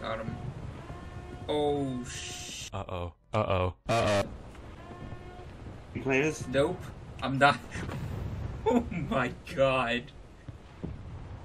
Got him. Oh, sh... Uh-oh. Uh-oh. Uh-oh. You play this? Nope. I'm not... Oh my god.